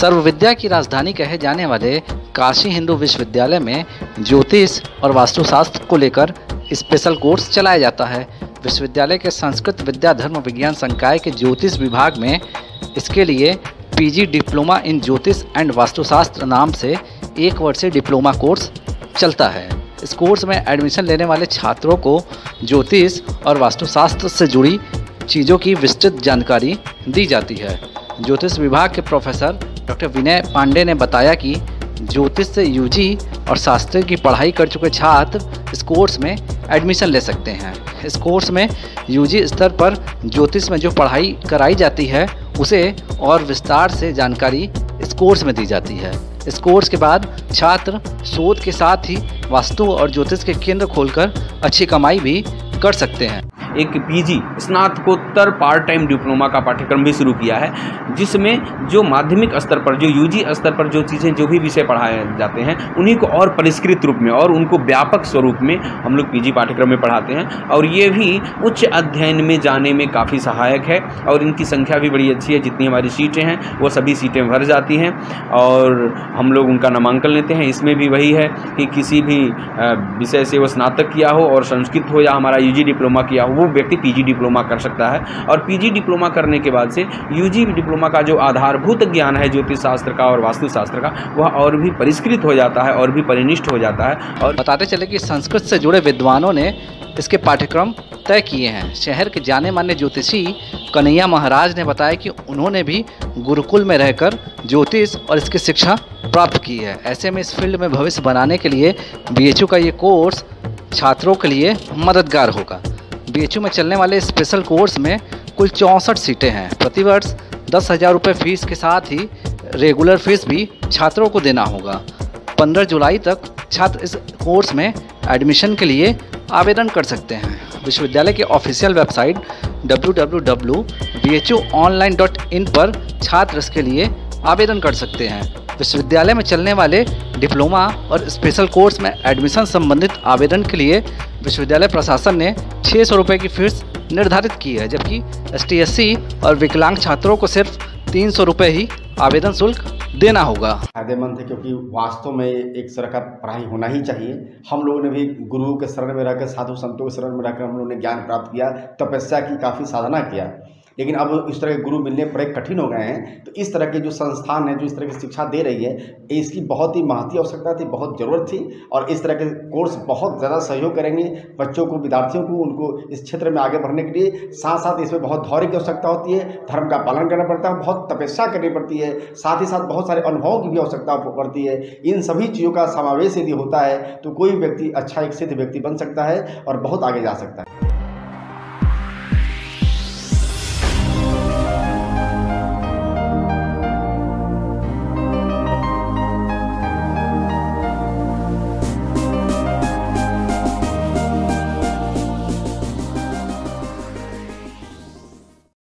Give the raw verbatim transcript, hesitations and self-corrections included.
सर्वविद्या की राजधानी कहे जाने वाले काशी हिंदू विश्वविद्यालय में ज्योतिष और वास्तुशास्त्र को लेकर स्पेशल कोर्स चलाया जाता है। विश्वविद्यालय के संस्कृत विद्या धर्म विज्ञान संकाय के ज्योतिष विभाग में इसके लिए पीजी डिप्लोमा इन ज्योतिष एंड वास्तुशास्त्र नाम से एक वर्षीय डिप्लोमा कोर्स चलता है। इस कोर्स में एडमिशन लेने वाले छात्रों को ज्योतिष और वास्तुशास्त्र से जुड़ी चीज़ों की विस्तृत जानकारी दी जाती है। ज्योतिष विभाग के प्रोफेसर डॉक्टर विनय पांडे ने बताया कि ज्योतिष से यूजी और शास्त्र की पढ़ाई कर चुके छात्र इस कोर्स में एडमिशन ले सकते हैं। इस कोर्स में यूजी स्तर पर ज्योतिष में जो पढ़ाई कराई जाती है उसे और विस्तार से जानकारी इस कोर्स में दी जाती है। इस कोर्स के बाद छात्र शोध के साथ ही वास्तु और ज्योतिष के केंद्र खोलकर अच्छी कमाई भी कर सकते हैं। एक पीजी स्नातकोत्तर पार्ट टाइम डिप्लोमा का पाठ्यक्रम भी शुरू किया है, जिसमें जो माध्यमिक स्तर पर जो यूजी स्तर पर जो चीज़ें जो भी विषय पढ़ाए जाते हैं उन्हीं को और परिष्कृत रूप में और उनको व्यापक स्वरूप में हम लोग पीजी पाठ्यक्रम में पढ़ाते हैं और ये भी उच्च अध्ययन में जाने में काफ़ी सहायक है और इनकी संख्या भी बड़ी अच्छी है। जितनी हमारी सीटें हैं वो सभी सीटें भर जाती हैं और हम लोग उनका नामांकन लेते हैं। इसमें भी वही है कि किसी भी विषय से वो स्नातक किया हो और संस्कृत हो या हमारा यूजी डिप्लोमा किया हो वो व्यक्ति पीजी डिप्लोमा कर सकता है। और पीजी डिप्लोमा करने के बाद से यूजी डिप्लोमा का जो आधारभूत ज्ञान है ज्योतिष शास्त्र का और वास्तुशास्त्र का वह और भी परिष्कृत हो जाता है और भी परिनिष्ठ हो जाता है। और बताते चले कि संस्कृत से जुड़े विद्वानों ने इसके पाठ्यक्रम तय किए हैं। शहर के जाने माने ज्योतिषी कन्हैया महाराज ने बताया कि उन्होंने भी गुरुकुल में रहकर ज्योतिष और इसकी शिक्षा प्राप्त की है। ऐसे में इस फील्ड में भविष्य बनाने के लिए बीएचयू का ये कोर्स छात्रों के लिए मददगार होगा। बीएचयू में चलने वाले स्पेशल कोर्स में कुल चौंसठ सीटें हैं। प्रतिवर्ष दस हज़ार रुपये फीस के साथ ही रेगुलर फीस भी छात्रों को देना होगा। पंद्रह जुलाई तक छात्र इस कोर्स में एडमिशन के लिए आवेदन कर सकते हैं। विश्वविद्यालय की official website W W W dot B H U online dot in पर छात्र इसके लिए आवेदन कर सकते हैं। विश्वविद्यालय में चलने वाले डिप्लोमा और स्पेशल कोर्स में एडमिशन संबंधित आवेदन के लिए विश्वविद्यालय प्रशासन ने छः सौ रुपये की फीस निर्धारित की है, जबकि एस टी एस सी और विकलांग छात्रों को सिर्फ तीन सौ रुपये ही आवेदन शुल्क देना होगा। फायदेमंद है क्योंकि वास्तव में एक तरह का पढ़ाई होना ही चाहिए। हम लोगों ने भी गुरुओं के शरण में रहकर साधु संतों के शरण में रहकर हम लोगों ने ज्ञान प्राप्त किया, तपस्या की, काफ़ी साधना किया, लेकिन अब इस तरह के गुरु मिलने बड़े कठिन हो गए हैं। तो इस तरह के जो संस्थान है जो इस तरह की शिक्षा दे रही है इसकी बहुत ही महती आवश्यकता थी, बहुत ज़रूरत थी और इस तरह के कोर्स बहुत ज़्यादा सहयोग करेंगे बच्चों को, विद्यार्थियों को, उनको इस क्षेत्र में आगे बढ़ने के लिए। साथ साथ इसमें बहुत धैर्य की आवश्यकता होती है, धर्म का पालन करना पड़ता है, बहुत तपस्या करनी पड़ती है, साथ ही साथ बहुत सारे अनुभवों की भी आवश्यकता पड़ती है। इन सभी चीज़ों का समावेश यदि होता है तो कोई व्यक्ति अच्छा एक सिद्ध व्यक्ति बन सकता है और बहुत आगे जा सकता है।